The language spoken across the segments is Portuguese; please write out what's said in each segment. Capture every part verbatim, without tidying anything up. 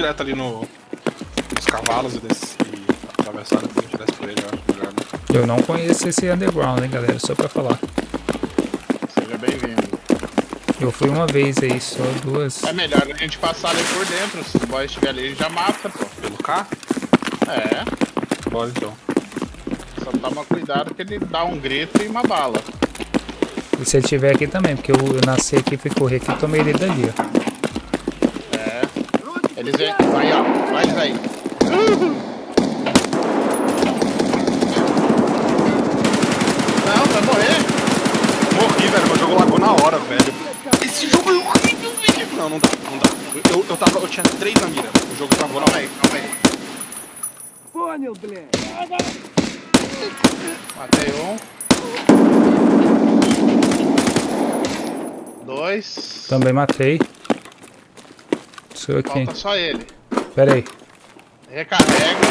direto ali no, nos cavalos e, desse, e atravessar depois direto por ele, eu acho melhor, né? Eu não conheço esse underground, hein, galera, só pra falar. Seja bem-vindo. Eu fui uma vez aí, só duas. É melhor a gente passar ali por dentro. Se o boy estiver ali, ele já mata, pô. Pelo carro? É. Bora então. Só toma cuidado que ele dá um grito e uma bala. E se ele tiver aqui também, porque eu, eu nasci aqui, fui correr aqui e tomei ele dali, ó. É. Eles vêm. Aí, ó. Vai eles aí. Não, vai morrer. Morri, velho, meu jogo lagou na hora, velho. Esse jogo é horrível, velho. Não, não dá, não dá. Eu, eu, tava, eu tinha três na mira. O jogo travou na Calma hora. aí, calma aí. Понял, блядь. Matei um. Dois. Também matei. Sou eu aqui. Falta só ele. Pera aí. Recarrega.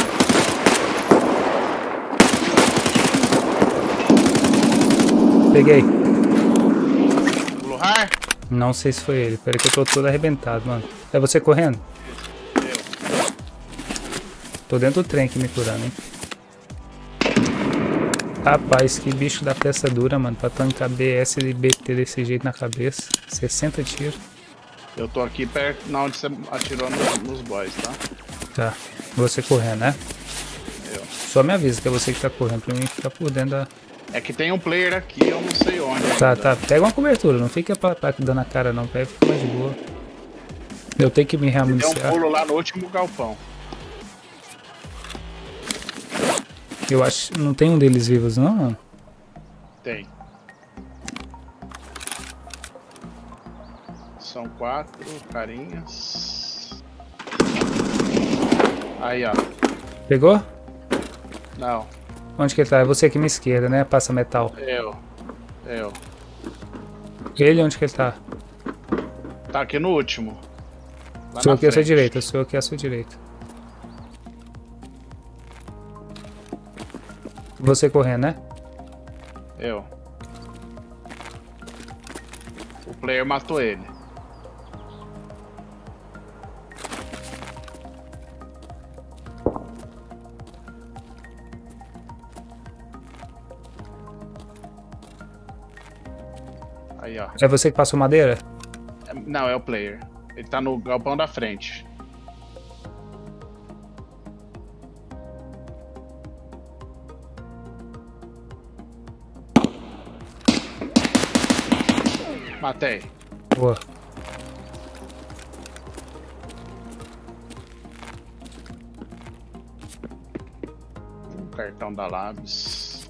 Peguei. Bluhar. Não sei se foi ele. Pera aí que eu tô todo arrebentado, mano. É você correndo? Eu. Tô dentro do trem aqui me curando, hein. Rapaz, que bicho da peça dura, mano. Pra tancar B S e B T desse jeito na cabeça. sessenta tiros. Eu tô aqui perto, na onde você atirou nos, nos boys, tá? Tá. Você correndo, né? Eu. Só me avisa que é você que tá correndo pra mim ficar por dentro da... É que tem um player aqui, eu não sei onde. Tá, ainda. tá. Pega uma cobertura. Não fica pra, pra dando a cara, não. Pega, fica mais de boa. Eu tenho que me Deu um reamuniciar. pulo lá no último galpão. Eu acho... Não tem um deles vivos, não, mano? Tem. São quatro carinhas. Aí, ó. Pegou? Não. Onde que ele tá? É você aqui à minha esquerda, né? Passa metal. Eu. Eu. Ele, onde que ele tá? Tá aqui no último. Lá Sou na aqui à sua frente. direita, sou aqui à sua direita. Você correndo, né? Eu. O player matou ele. Aí, ó. É você que passou madeira? É- Não, é o player. Ele tá no galpão da frente. Matei. Boa. Um cartão da Labs.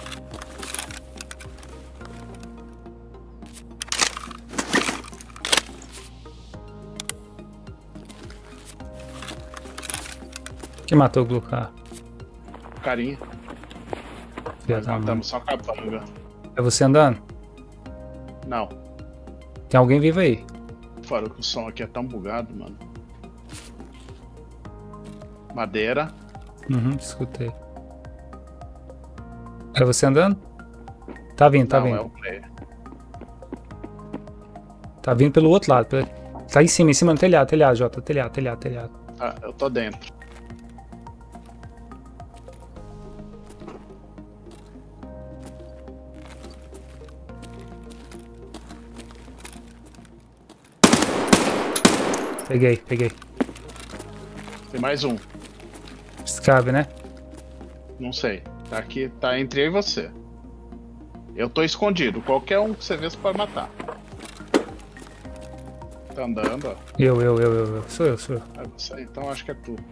Quem matou o Glucar? Carinha. Filha Nós da mãe. matamos só capanga. É você andando? Não. Tem alguém vivo aí? Fora que o som aqui é tão bugado, mano. Madeira. Uhum, escutei. É você andando? Tá vindo, tá Não, vindo. é o player. Tá vindo pelo outro lado. pelo- Tá em cima, em cima no telhado, telhado, Jota. Telhado, telhado, telhado. Ah, eu tô dentro. Peguei, peguei. Tem mais um. Escabe, né? Não sei. Tá aqui, tá entre eu e você. Eu tô escondido. Qualquer um que você vê, você pode matar. Tá andando, ó. Eu, eu, eu, eu, eu. Sou eu, sou eu. É você, então acho que é tu.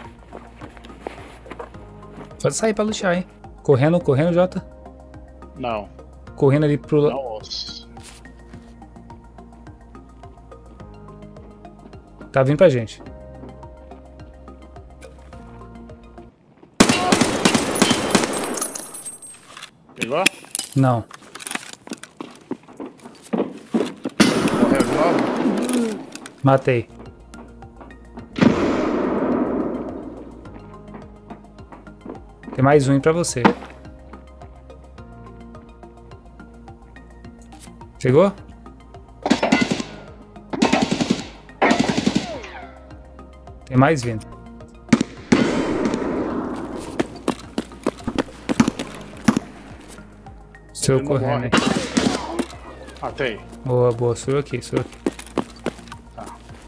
Pode sair pra lutear, hein? Correndo, correndo, Jota. Não, Correndo ali pro... não ouço. Tá vindo pra gente. Pegou? Não. Morreu de novo? Matei. Tem mais um pra você. Chegou? Tem mais vindo. Sou eu correndo aí. Matei. Boa, boa. Sou eu aqui, sou eu aqui. Tá.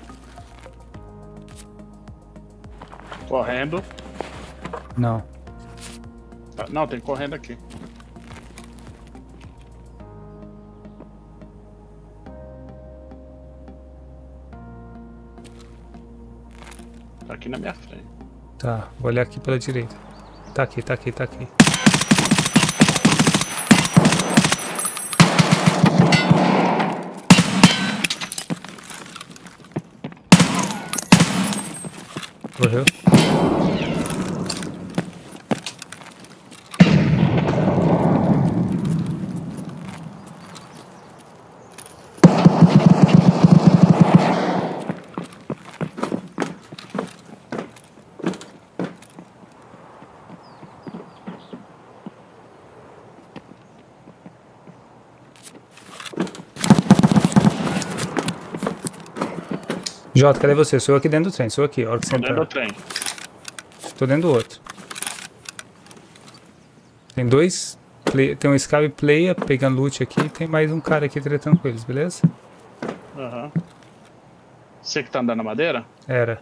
Correndo. Não. Tá, não, tem correndo aqui. Tá aqui na minha frente. Tá, vou olhar aqui pela direita. Tá aqui, tá aqui, tá aqui. Correu. Jota, cadê você? Sou eu aqui dentro do trem, sou eu aqui, a hora que você Tô dentro do entrar. trem. Estou dentro do outro. Tem dois, play, tem um Sky Player pegando loot aqui e tem mais um cara aqui tretando com eles, beleza? Aham. Você que tá andando na madeira? Era.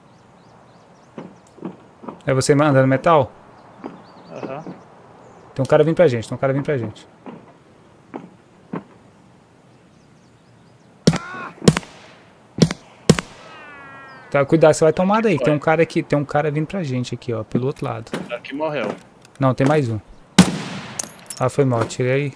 É você andando metal? Aham. Tem um cara vindo pra gente, tem um cara vindo pra gente. Tá, cuidado, você vai tomar daí. Tem um cara aqui, tem um cara vindo pra gente aqui, ó, pelo outro lado. Aqui morreu. Não, tem mais um. Ah, foi mal, tirei.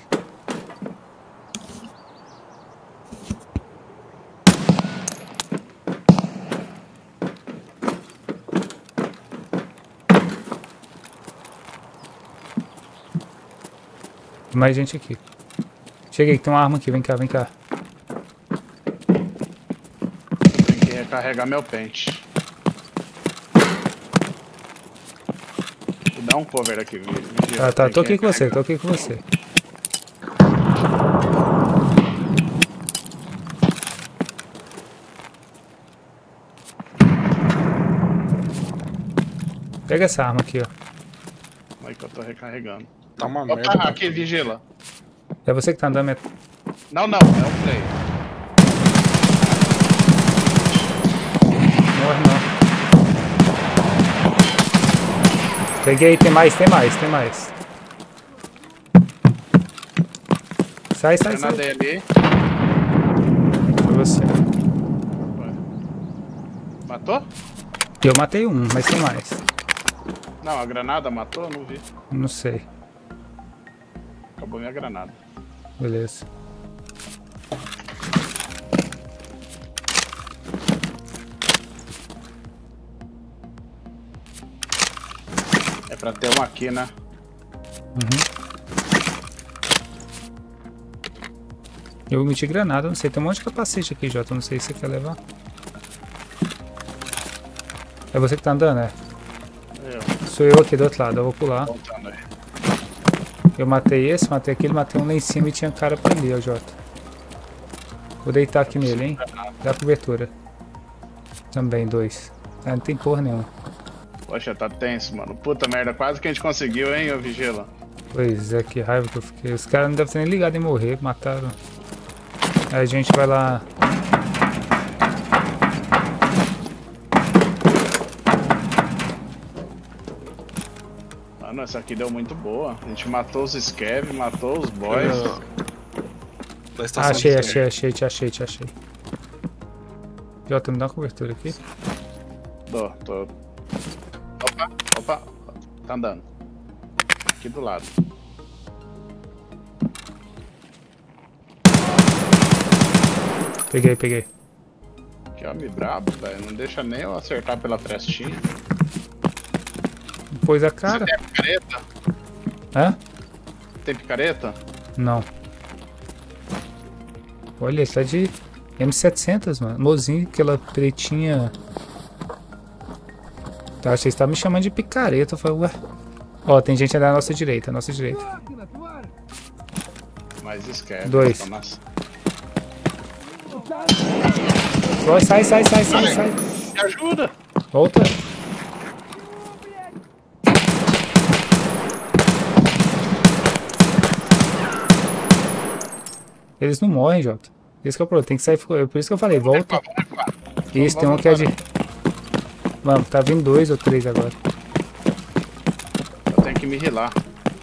Tem mais gente aqui. Cheguei, tem uma arma aqui, vem cá, vem cá. Tem que recarregar meu pente. Dá um cover aqui, vigia. Tá, tá, Tem tô que aqui com você, recarregar. tô aqui com você. Pega essa arma aqui, ó. Aí que eu tô recarregando. Tá uma Opa, merda. aqui, vigila. É você que tá andando. é- Não, não, é o play. Morre não. Peguei, tem mais, tem mais, tem mais. Sai, sai, sai. Granada ali. Foi você. Matou? Eu matei um, mas tem mais. Não, a granada matou? Não vi. Não sei. Acabou minha granada. Beleza. É pra ter uma aqui, né? Uhum. Eu meti granada, não sei. Tem um monte de capacete aqui, Jota. Não sei se você quer levar. É você que tá andando, é? Eu, Sou eu aqui do outro lado, eu vou pular. voltando aí. Eu matei esse, matei aquele, matei um lá em cima e tinha cara pra ali, ó, Jota. Vou deitar aqui nele, hein? Dá cobertura. Também, dois. Ah, não tem porra nenhuma. Poxa, tá tenso, mano. Puta merda, quase que a gente conseguiu, hein, ô Vigila? Pois é, que raiva que eu fiquei. Os caras não devem ter nem ligado em morrer, mataram. Aí a gente vai lá. Mano, essa aqui deu muito boa. A gente matou os Scav, matou os boys. Eu- Da Ah, estação achei, de achei, trem. achei, te achei, te achei. Jota, me dá uma cobertura aqui. Tô, tô. Opa, opa. Tá andando. Aqui do lado. Peguei, peguei. Que homem brabo, velho. Não deixa nem eu acertar pela frestinha. Pôs a cara. Você tem picareta? Hã? Tem picareta? Não. Olha, ele tá de M setecentos, mano. Mozinho, aquela pretinha. Tá, achei que você tava me chamando de picareta. Eu falei, ué. Ó, tem gente ali à nossa direita, à nossa direita. Máquina, тварь! Mas Scav. Dois. tá nas- Ó, sai, sai, sai, sai, sai. Me ajuda! Volta. Eles não morrem, Jota. Isso que é o problema. Tem que sair. Por isso que eu falei, volta. Isso, tem um que é de. Vamos, tá vindo dois ou três agora. Eu tenho que me rilar.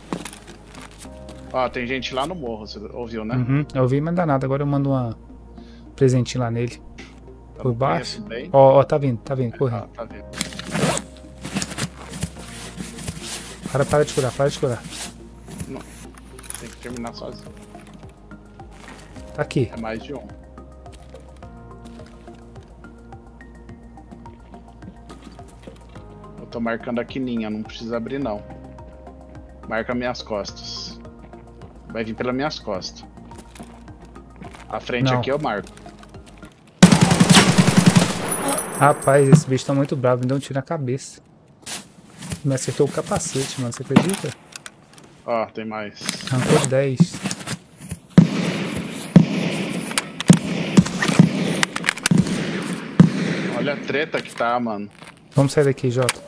Ó, tem gente lá no morro, você ouviu, né? Uhum, eu ouvi, mas não dá nada. Agora eu mando uma presentinho lá nele. Eu Por não baixo. conheço bem. Ó, ó, tá vindo, tá vindo, correndo. Ah, tá vendo. Para, para de curar, para de curar. Não. Tem que terminar sozinho. Tá aqui. É mais de um. Eu tô marcando a quininha, não precisa abrir não. Marca minhas costas. Vai vir pelas minhas costas. A frente Não. aqui eu marco. Rapaz, esse bicho tá muito bravo, me deu um tiro na cabeça. Me acertou o capacete, mano, você acredita? Ó, tem mais. Arrancou dez. Olha a treta que tá, mano. Vamos sair daqui, Jota.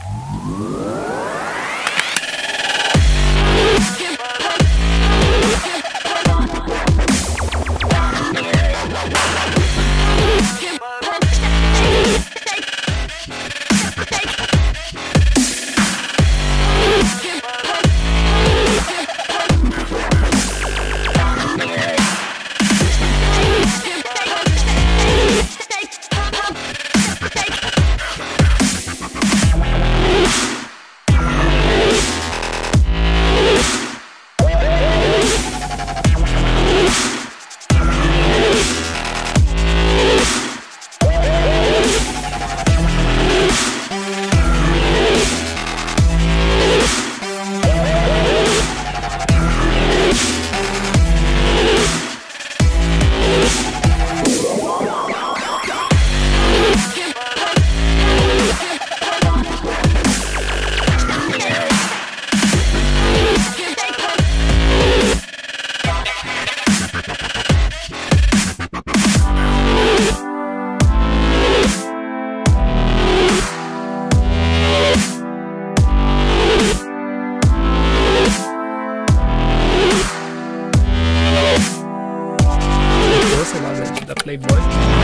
Sei lá, velho, da Playboy.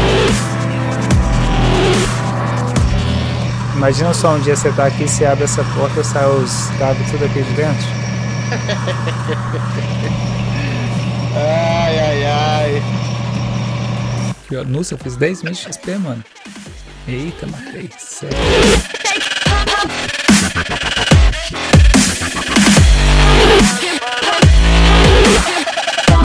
Imagina só um dia você tá aqui, você abre essa porta e sai os cabos tudo aqui de dentro. Ai, ai, ai. Nossa, eu fiz dez mil de X P, mano. Eita, matei. Sério.